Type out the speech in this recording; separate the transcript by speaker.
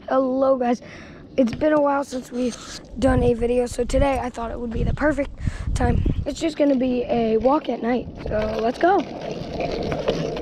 Speaker 1: Hello guys, it's been a while since we've done a video, so today I thought it would be the perfect time. It's just going to be a walk at night, so let's go.